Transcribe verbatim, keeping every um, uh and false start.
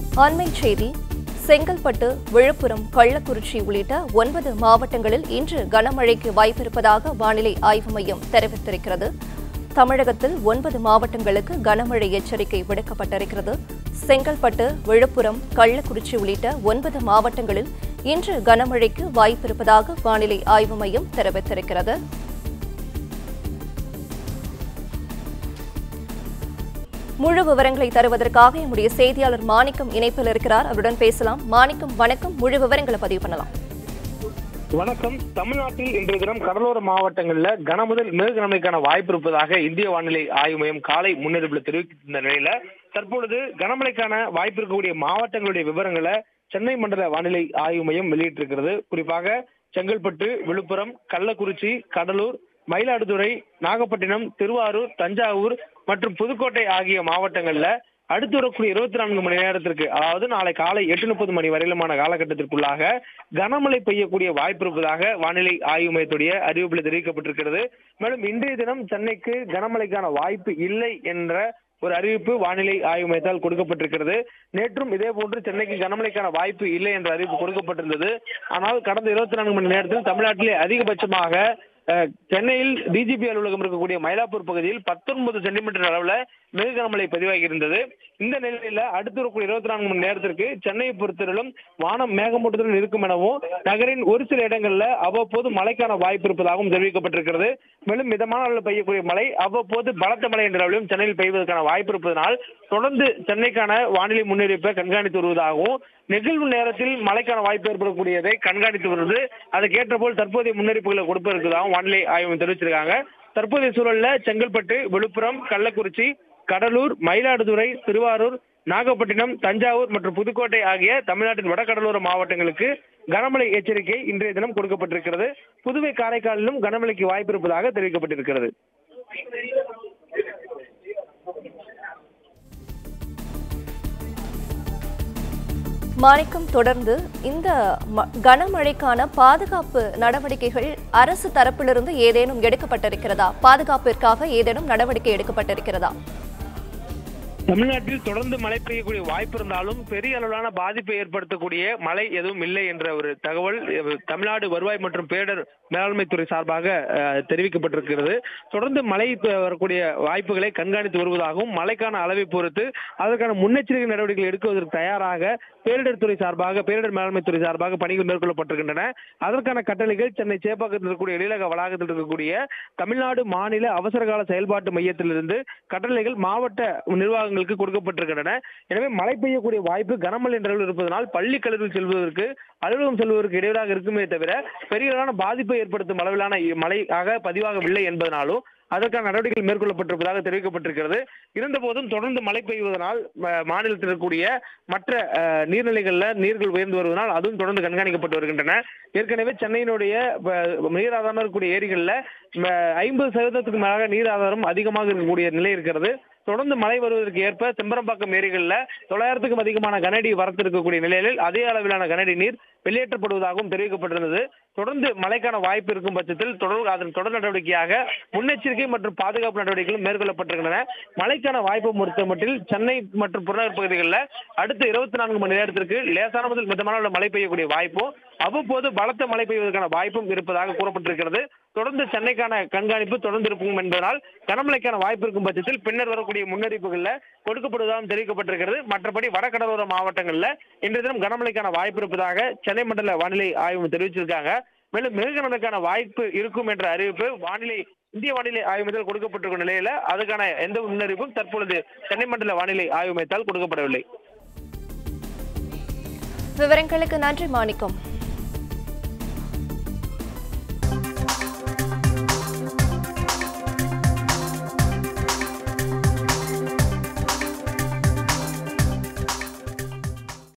அண்மை செய்தி செங்கல்பட்டு, விழுப்புரம், கள்ளக்குறிச்சி உள்ளிட்ட ஒன்பது மாவட்டங்களில் இன்று கனமழைக்கு வாய்ப்பிருப்பதாக வானிலை ஆய்வு மையம் தெரிவித்திருக்கிறது. தமிழகத்தில் ஒன்பது மாவட்டங்களுக்கு கனமழை எச்சரிக்கை விடுக்கப்பட்டிருக்கிறது. செங்கல்பட்டு, விழுப்புரம், கள்ளக்குறிச்சி உள்ளிட்ட ஒன்பது மாவட்டங்களில் இன்று கனமழைக்கு வாய்ப்பிருப்பதாக வானிலை ஆய்வு மையம் தெரிவித்திருக்கிறது. முழு விவரங்களை தருவதற்காக என்னுடைய செய்தியாளர் மாணிக்கம் இணைப்பில் இருக்கிறார். அவருடன் பேசலாம். மாணிக்கம், வணக்கம். முழு விவரங்களை பதிவு பண்ணலாம். வணக்கம். தமிழ்நாட்டில் இன்றைய தினம் கடலோர மாவட்டங்களில் கனமுதல் மிக கனமழைக்கான வாய்ப்பு இருப்பதாக இந்திய வானிலை ஆய்வு மையம் காலை முன்னறிவிப்பில் தெரிவித்திருந்த நிலையில தற்பொழுது கனமழைக்கான வாய்ப்பு இருக்கக்கூடிய மாவட்டங்களுடைய விவரங்களை சென்னை மண்டல வானிலை ஆய்வு மையம் வெளியிட்டிருக்கிறது. குறிப்பாக செங்கல்பட்டு, விழுப்புரம், கள்ளக்குறிச்சி, கடலூர், மயிலாடுதுறை, நாகப்பட்டினம், திருவாரூர், தஞ்சாவூர் மற்றும் புதுக்கோட்டை ஆகிய மாவட்டங்கள்ல அடுத்து வரக்கூடிய இருபத்தி நான்கு மணி நேரத்திற்கு, அதாவது நாளை காலை எட்டு முப்பது மணி வரையிலுமான காலகட்டத்திற்குள்ளாக கனமழை பெய்யக்கூடிய வாய்ப்பு இருப்பதாக வானிலை ஆய்வு மையத்துடைய அறிவிப்பில் தெரிவிக்கப்பட்டிருக்கிறது. மேலும் இன்றைய தினம் சென்னைக்கு கனமழைக்கான வாய்ப்பு இல்லை என்ற ஒரு அறிவிப்பு வானிலை ஆய்வு மையத்தால் கொடுக்கப்பட்டிருக்கிறது. நேற்றும் இதே போன்று சென்னைக்கு கனமழைக்கான வாய்ப்பு இல்லை என்ற அறிவிப்பு கொடுக்கப்பட்டிருந்தது. ஆனால் கடந்த இருபத்தி நான்கு மணி நேரத்தில் தமிழ்நாட்டிலே அதிகபட்சமாக சென்னையில் டிஜிபி அலுவலகம் இருக்கக்கூடிய மயிலாப்பூர் பகுதியில் பத்தொன்பது சென்டிமீட்டர் அளவுல மிக கனமழை பதிவாகி இருந்தது. இந்த நிலையில அடுத்து வரக்கூடிய இருபத்தி நான்கு மணி நேரத்திற்கு சென்னையை பொறுத்தவரையிலும் வானம் மேகமூட்டத்துடன் இருக்கும் எனவும் நகரின் ஒரு சில இடங்கள்ல அவ்வப்போது மழைக்கான வாய்ப்பு இருப்பதாகவும் தெரிவிக்கப்பட்டிருக்கிறது. மேலும் மிதமான அளவில் பெய்யக்கூடிய மழை அவ்வப்போது பலத்த மழை என்ற அளவிலும் சென்னையில் பெய்வதற்கான வாய்ப்பு இருப்பதனால் தொடர்ந்து சென்னைக்கான வானிலை முன்னறிவிப்பை கண்காணித்து வருவதாகவும் நிகழ்வு நேரத்தில் மழைக்கான வாய்ப்பு ஏற்படக்கூடியதை கண்காணித்து வருவது அதுக்கேற்ற போல் தற்போதைய முன்னறிவிப்புகளை கொடுப்பதற்குதாகவும் வானிலை ஆய்வு தெரிவிச்சிருக்காங்க. தற்போதைய சூழல்ல செங்கல்பட்டு, விழுப்புரம், கள்ளக்குறிச்சி, கடலூர், மயிலாடுதுறை, திருவாரூர், நாகப்பட்டினம், தஞ்சாவூர் மற்றும் புதுக்கோட்டை ஆகிய தமிழ்நாட்டின் வடகடலோர மாவட்டங்களுக்கு கனமழை எச்சரிக்கை இன்றைய தினம் கொடுக்கப்பட்டிருக்கிறது. புதுவை, காரைக்காலிலும் கனமழைக்கு வாய்ப்பு இருப்பதாக தெரிவிக்கப்பட்டிருக்கிறது. மாணிக்கம், தொடர்ந்து இந்த கனமழைக்கான பாதுகாப்பு நடவடிக்கைகள் அரசு தரப்பிலிருந்து ஏதேனும் எடுக்கப்பட்டிருக்கிறதா? பாதுகாப்பிற்காக ஏதேனும் நடவடிக்கை எடுக்கப்பட்டிருக்கிறதா? தமிழ்நாட்டில் தொடர்ந்து மழை பெய்யக்கூடிய வாய்ப்பு இருந்தாலும் பெரிய அளவிலான பாதிப்பை ஏற்படுத்தக்கூடிய மழை எதுவும் இல்லை என்ற ஒரு தகவல் தமிழ்நாடு வருவாய் மற்றும் பேரிடர் மேலாண்மை துறை சார்பாக தெரிவிக்கப்பட்டிருக்கிறது. தொடர்ந்து மழை வரக்கூடிய வாய்ப்புகளை கண்காணித்து வருவதாகவும் மழைக்கான அளவை பொறுத்து அதற்கான முன்னெச்சரிக்கை நடவடிக்கைகள் எடுக்குவதற்கு தயாராக பேரிடர் துறை சார்பாக பேரிடர் மேலாண்மை துறை சார்பாக பணிகள் மேற்கொள்ளப்பட்டிருக்கின்றன. அதற்கான கட்டளைகள் சென்னை சேப்பாக்கத்தில் இருக்கக்கூடிய எழிலக வளாகத்தில் இருக்கக்கூடிய தமிழ்நாடு மாநில அவசரகால செயல்பாட்டு மையத்திலிருந்து கட்டளைகள் மாவட்ட நிர்வாகங்களுக்கு கொடுக்கப்பட்டிருக்கின்றன. எனவே மழை பெய்யக்கூடிய வாய்ப்பு கனமழை என்ற அளவில் இருப்பதனால் பள்ளி கல்லூரியில் செல்வதற்கு, அலுவலகம் செல்வதற்கு இடையூறாக இருக்குமே தவிர பெரிய அளவான பாதிப்பை ஏற்படுத்தும் அளவிலான மழையாக பதிவாகவில்லை என்பதனாலும் அதற்கான நடவடிக்கைகள் மேற்கொள்ளப்பட்டிருப்பதாக தெரிவிக்கப்பட்டிருக்கிறது. இருந்தபோதும் தொடர்ந்து மழை பெய்வதனால் மாநிலத்தில் இருக்கக்கூடிய மற்ற நீர்நிலைகள்ல நீர்கள் உயர்ந்து வருவதனால் அதுவும் தொடர்ந்து கண்காணிக்கப்பட்டு வருகின்றன. ஏற்கனவே சென்னையினுடைய நீர் ஆதாரம் இருக்கக்கூடிய ஏரிகள்ல ஐம்பது சதவீதத்துக்கு மேலாக நீர் ஆதாரம் அதிகமாக இருக்கக்கூடிய நிலை இருக்கிறது. தொடர்ந்து மழை வருவதற்கு ஏற்ப செம்பரம்பாக்கம் ஏரிகள்ல தொள்ளாயிரத்துக்கும் அதிகமான கனஅடி வரத்து இருக்கக்கூடிய நிலையில் அதே அளவிலான கனஅடி நீர் வெளியேற்றப்படுவதாகவும் தெரிவிக்கப்பட்டிருந்தது. தொடர்ந்து மழைக்கான வாய்ப்பு இருக்கும் பட்சத்தில் தொடர் அதன் தொடர் நடவடிக்கையாக முன்னெச்சரிக்கை மற்றும் பாதுகாப்பு நடவடிக்கைகளும் மேற்கொள்ளப்பட்டிருக்கின்றன. மழைக்கான வாய்ப்பு பொறுத்த மட்டில் சென்னை மற்றும் புறநகர் பகுதிகளில் அடுத்த இருபத்தி நான்கு மணி நேரத்திற்கு லேசான முதல் மிதமான மழை பெய்யக்கூடிய வாய்ப்பும் அவ்வப்போது பலத்த மழை பெய்வதற்கான வாய்ப்பும் இருப்பதாக கூறப்பட்டிருக்கிறது. தொடர்ந்து சென்னைக்கான கண்காணிப்பு தொடர்ந்து இருக்கும் என்பதனால் கனமழைக்கான வாய்ப்பு இருக்கும் பட்சத்தில் பின்னர் வரக்கூடிய முன்னறிவிப்புகள்ல கொடுக்கப்படுவதாகவும் தெரிவிக்கப்பட்டிருக்கிறது. மற்றபடி வடகடலோர மாவட்டங்கள்ல இன்றைய தினம் கனமழைக்கான வாய்ப்பு இருப்பதாக சென்னை மண்டல வானிலை ஆய்வு தெரிவிச்சிருக்காங்க. மேலும் மிக கனமழைக்கான வாய்ப்பு இருக்கும் என்ற அறிவிப்பு வானிலை இந்திய வானிலை ஆய்வு மையத்தால் கொடுக்கப்பட்டிருக்கும் நிலையில அதுக்கான எந்த முன்னறிவிப்பும் தற்பொழுது சென்னை மண்டல வானிலை ஆய்வு மையத்தால் கொடுக்கப்படவில்லை. விவரங்களுக்கு நன்றி மாணிக்கம்.